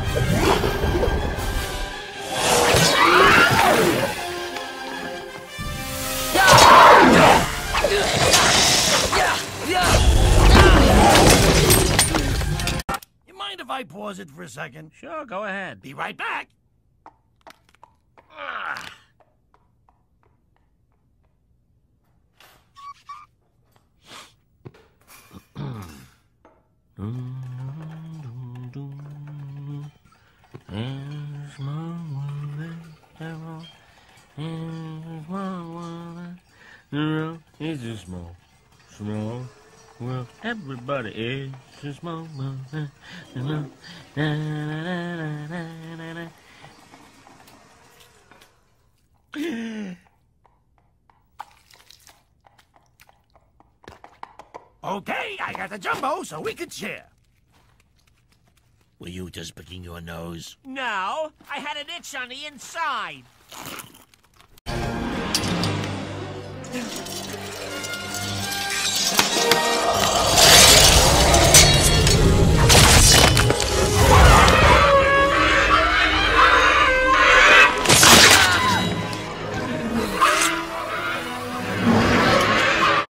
You mind if I pause it for a second? Sure, go ahead. Be right back. It's a small world. Everybody is a small world. Okay, I got the jumbo so we could share. Were you just picking your nose? No, I had an itch on the inside.